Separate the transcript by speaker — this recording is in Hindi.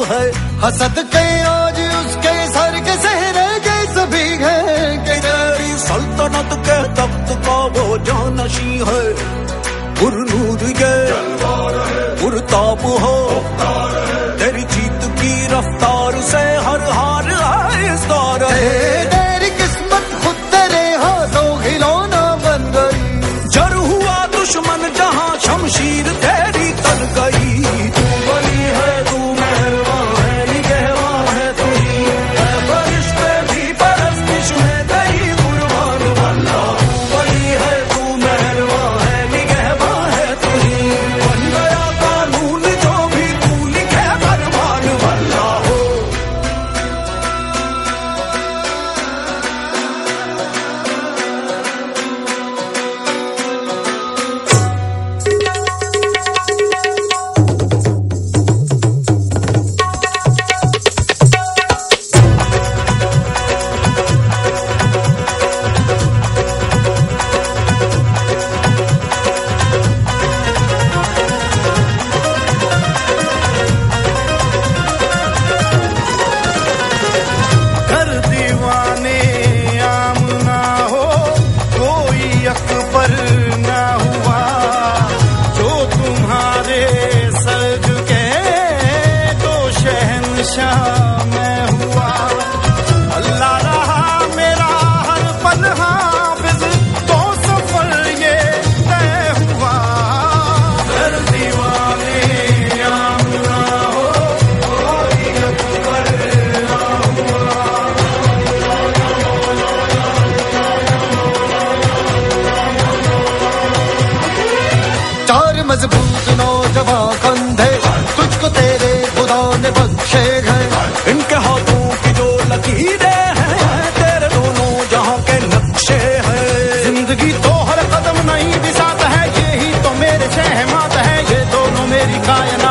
Speaker 1: है। हसद के आज उसके सर के सहरे के सभी है कि तेरी सल्तनत के तख्त का वो जानशी है। पुरनूर ये पुरताप हो, तेरी जीत की रफ्तार से हर हार आहिस्तार है। तेरी किस्मत खुद तेरे हाथों खिलौना बन गई। जर हुआ दुश्मन जहां शमशीर तेरी तन गई। तू बली है, तू मेहरबान है, निगहबान है तू ही है। बारिश पे भी परस्तिश में तेरी कुर्बान अल्लाह। तू बली है, तू मेहरबान है, निगहबान है तू ही। बन गया कानून जो भी तू लिखे फरमान अल्लाह हो। घर दीवाने आम ना हो, कोई अकबर ना हुआ। जो तुम्हारे सर झुके तो शहंशाह मैं हुआ। अल्लाह रहा मेरा हर पल हाफिज, तो सफर ये तय हुआ। घर दीवाने आम ना हो, कोई अकबर ना हुआ। चार मजबूत नौजवान कंधे तुझको तेरे खुदा ने बख्शे हैं। इनके हाथों की जो लकीरें हैं तेरे दोनों जहां के नक्शे हैं। जिंदगी तो हर कदम नहीं बिसात है, यही तो मेरे शहमात है। ये दोनों मेरी कायनात